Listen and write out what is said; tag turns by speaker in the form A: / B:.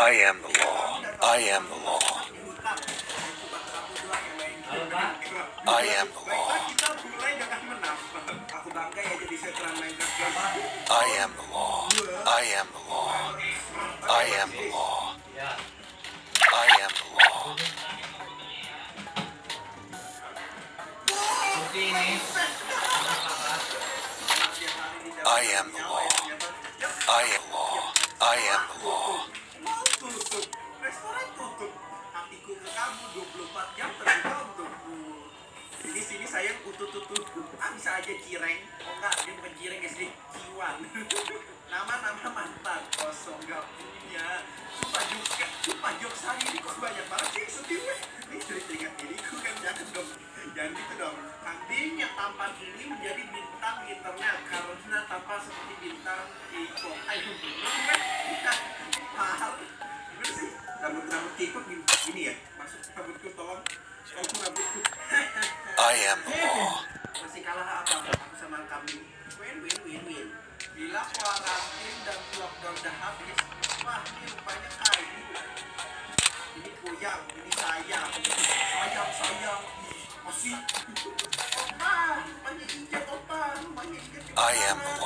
A: I am the law. I am the law. I am the law. I am the law. I am the law. I am the law. I am the law. I am the law. I am the law. I am the law.
B: Restoran tutup. Hatiku ke kamu 24 jam terbuka untukmu. Di sini sayang utut-utut. Bisa aja cireng. Oh enggak, dia bukan cireng SD, Ciwan. Nama-nama mantan kosong gak punya. Sumpah jokes hari ini kok banyak banget sih sedih weh. Ini teringat diriku kan, jangan dong. Jangan gitu dong. Kambingnya tampan ini menjadi bintang internet karena tampak seperti bintang K-pop. Ayo, kan? Mahal. Gimana sih? Rambut K-pop gini ya? Maksud rambutku tolong. Aku rambutku.
A: I am the law.
B: Masih kalah apa? Aku sama kambing. Win. Bila kuarantin dan lockdown udah habis, wah ini rupanya kayu. Ini goyang, ini sayang. Sayang. Masih. Opa, rumahnya injek, opa. Rumahnya injek.
A: I am the law.